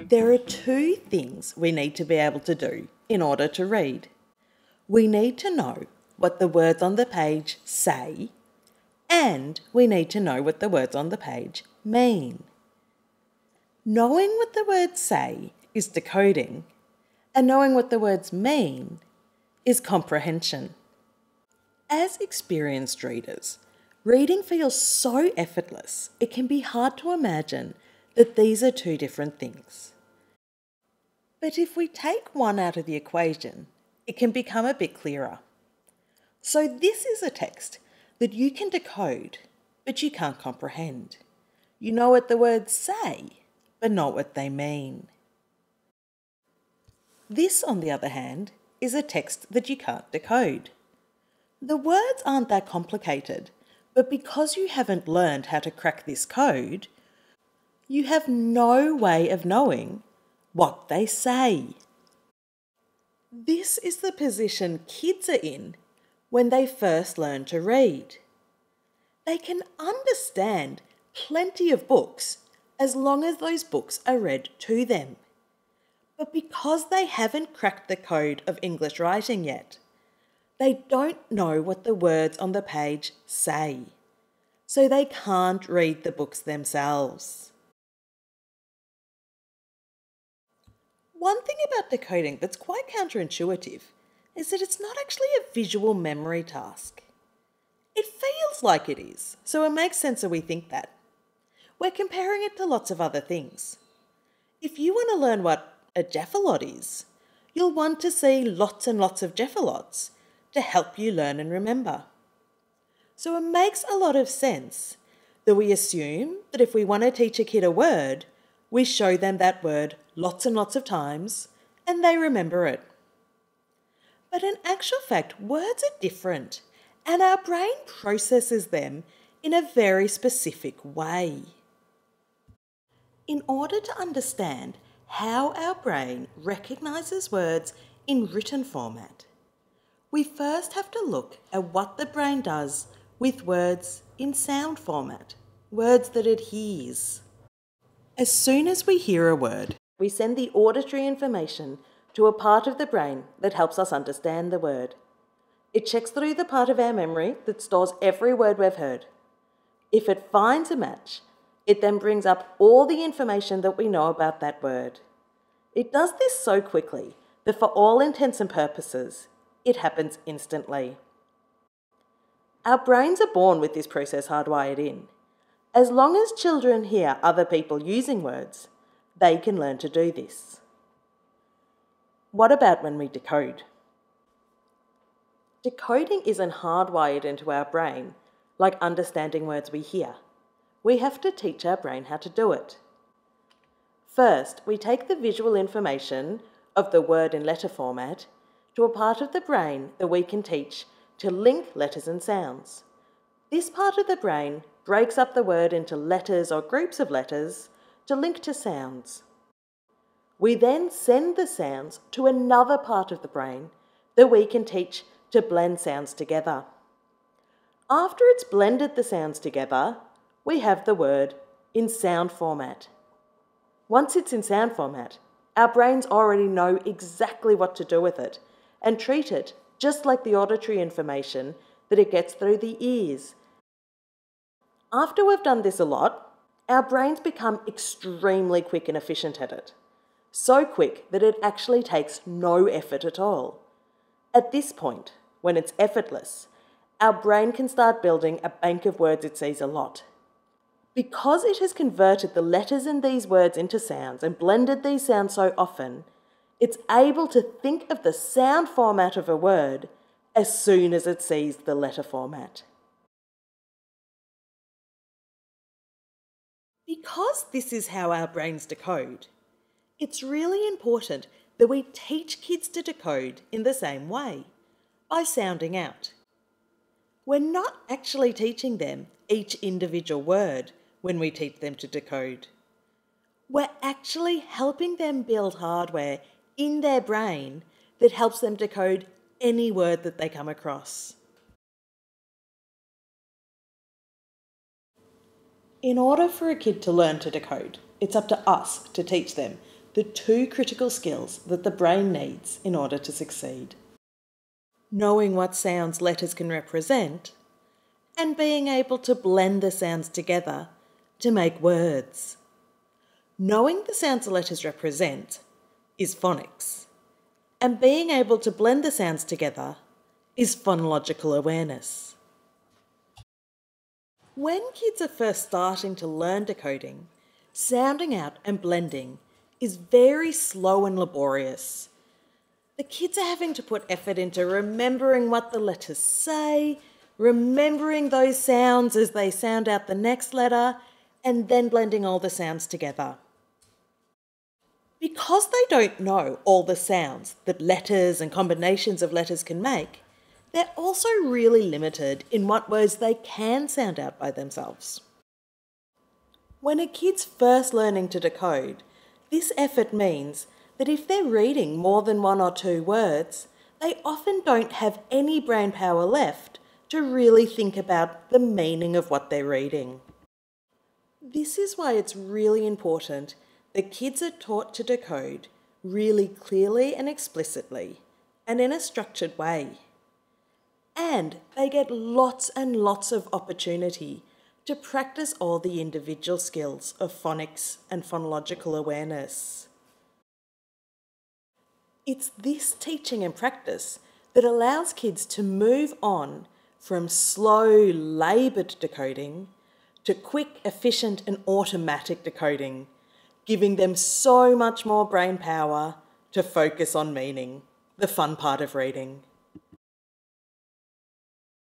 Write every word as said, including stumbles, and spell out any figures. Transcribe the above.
There are two things we need to be able to do in order to read. We need to know what the words on the page say, and we need to know what the words on the page mean. Knowing what the words say is decoding, and knowing what the words mean is comprehension. As experienced readers, reading feels so effortless it can be hard to imagine that these are two different things. But if we take one out of the equation, it can become a bit clearer. So this is a text that you can decode, but you can't comprehend. You know what the words say, but not what they mean. This, on the other hand, is a text that you can't decode. The words aren't that complicated, but because you haven't learned how to crack this code, you have no way of knowing what they say. This is the position kids are in when they first learn to read. They can understand plenty of books as long as those books are read to them. But because they haven't cracked the code of English writing yet, they don't know what the words on the page say, so they can't read the books themselves. One thing about decoding that's quite counterintuitive is that it's not actually a visual memory task. It feels like it is, so it makes sense that we think that. We're comparing it to lots of other things. If you want to learn what a jeffalot is, you'll want to see lots and lots of jeffalots to help you learn and remember. So it makes a lot of sense that we assume that if we want to teach a kid a word, we show them that word lots and lots of times and they remember it. But in actual fact, words are different and our brain processes them in a very specific way. In order to understand how our brain recognises words in written format, we first have to look at what the brain does with words in sound format, words that it hears. As soon as we hear a word, we send the auditory information to a part of the brain that helps us understand the word. It checks through the part of our memory that stores every word we've heard. If it finds a match, it then brings up all the information that we know about that word. It does this so quickly that for all intents and purposes, it happens instantly. Our brains are born with this process hardwired in. As long as children hear other people using words, they can learn to do this. What about when we decode? Decoding isn't hardwired into our brain like understanding words we hear. We have to teach our brain how to do it. First, we take the visual information of the word in letter format to a part of the brain that we can teach to link letters and sounds. This part of the brain breaks up the word into letters or groups of letters to link to sounds. We then send the sounds to another part of the brain that we can teach to blend sounds together. After it's blended the sounds together, we have the word in sound format. Once it's in sound format, our brains already know exactly what to do with it and treat it just like the auditory information that it gets through the ears. After we've done this a lot, our brains become extremely quick and efficient at it. So quick that it actually takes no effort at all. At this point, when it's effortless, our brain can start building a bank of words it sees a lot. Because it has converted the letters in these words into sounds and blended these sounds so often, it's able to think of the sound format of a word as soon as it sees the letter format. Because this is how our brains decode, it's really important that we teach kids to decode in the same way, by sounding out. We're not actually teaching them each individual word when we teach them to decode. We're actually helping them build hardware in their brain that helps them decode any word that they come across. In order for a kid to learn to decode, it's up to us to teach them the two critical skills that the brain needs in order to succeed. Knowing what sounds letters can represent, and being able to blend the sounds together to make words. Knowing the sounds the letters represent is phonics, and being able to blend the sounds together is phonological awareness. When kids are first starting to learn decoding, sounding out and blending is very slow and laborious. The kids are having to put effort into remembering what the letters say, remembering those sounds as they sound out the next letter, and then blending all the sounds together. Because they don't know all the sounds that letters and combinations of letters can make, they're also really limited in what words they can sound out by themselves. When a kid's first learning to decode, this effort means that if they're reading more than one or two words, they often don't have any brain power left to really think about the meaning of what they're reading. This is why it's really important that kids are taught to decode really clearly and explicitly, and in a structured way. And they get lots and lots of opportunity to practice all the individual skills of phonics and phonological awareness. It's this teaching and practice that allows kids to move on from slow, laboured decoding to quick, efficient and automatic decoding, giving them so much more brain power to focus on meaning, the fun part of reading.